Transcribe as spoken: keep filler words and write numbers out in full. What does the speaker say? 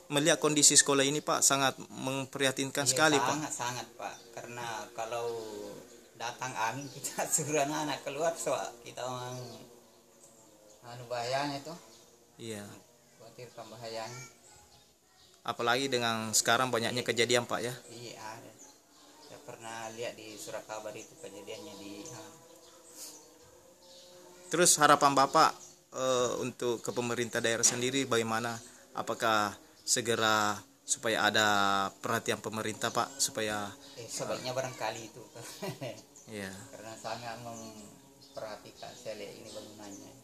melihat kondisi sekolah ini Pak sangat memprihatinkan Iya, sekali Pak. sangat sangat Pak, karena kalau datang angin kita suruh anak-anak keluar, so kita orang anu bahayanya tuh, Iya. khawatir bahayanya. Apalagi dengan sekarang banyaknya kejadian Pak ya. Iya ada. Saya pernah lihat di surat kabar itu kejadiannya di. Terus harapan Bapak uh, untuk ke pemerintah daerah sendiri bagaimana? Apakah segera supaya ada perhatian pemerintah Pak supaya Eh, sebaiknya uh, barangkali itu. Iya. Karena sangat memperhatikan saya lihat ini bangunannya.